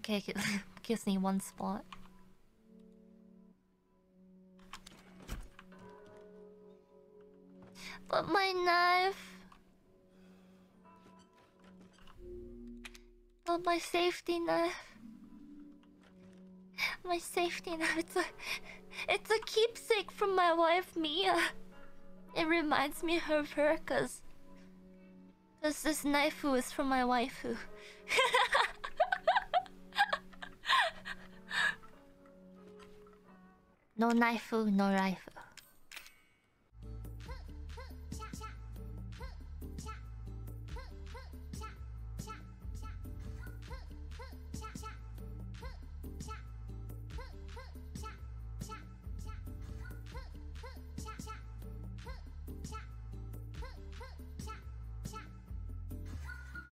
Okay, gives me one spot. But my knife... But my safety knife... My safety knife, it's a keepsake from my wife, Mia. It reminds me of her, cause this Kniafu is from my waifu. No Kniafu, no Waifu.